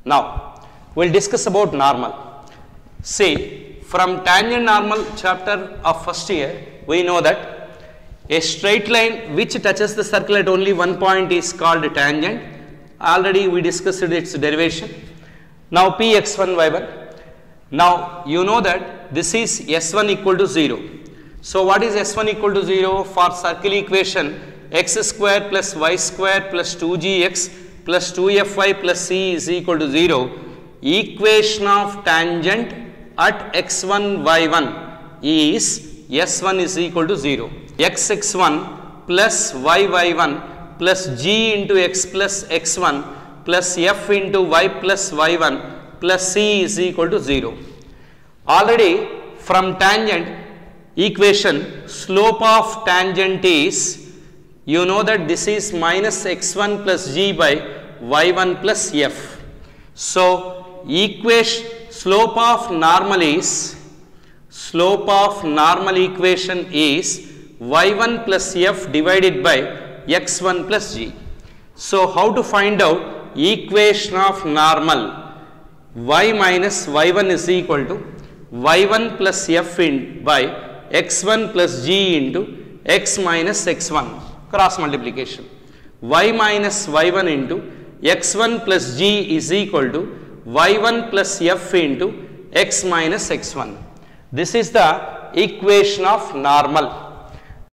Now we'll discuss about normal. See, from tangent normal chapter of first year, we know that a straight line which touches the circle at only one point is called a tangent. Already we discussed its derivation. Now Px1 y1. Now you know that this is S1 equal to 0. So what is S1 equal to 0? For circle equation, x square plus y square plus 2gx plus 2fy plus c is equal to 0. Equation of tangent at x1 y1 is S1 is equal to 0. Xx1 plus yy1 plus g into x plus x1 plus f into y plus y1 plus c is equal to 0. Already from tangent equation, slope of tangent is, you know that this is minus x1 plus g by y1 plus f. So equation slope of normal equation is y1 plus f divided by x1 plus g. So how to find out equation of normal? Y minus y1 is equal to y1 plus f by x1 plus g into x minus x1, cross multiplication. Y minus y1 into x1 plus g is equal to y1 plus f into x minus x1. This is the equation of normal.